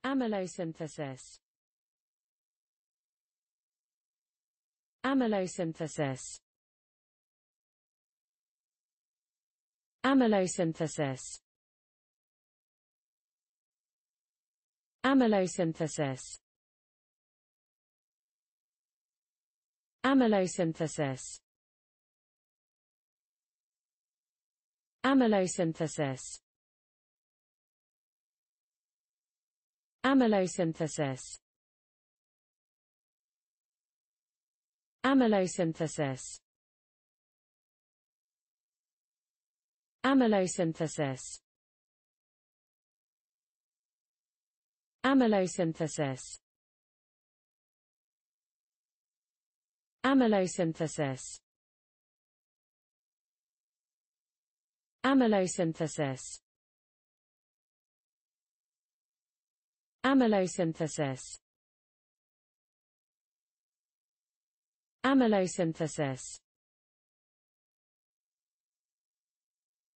Amylosynthesis. Amylosynthesis. Amylosynthesis. Amylosynthesis. Amylosynthesis. Amylosynthesis. Amylosynthesis. Amylosynthesis. Amylosynthesis. Amylosynthesis. Amylosynthesis. Amylosynthesis. Amylosynthesis. Amylosynthesis.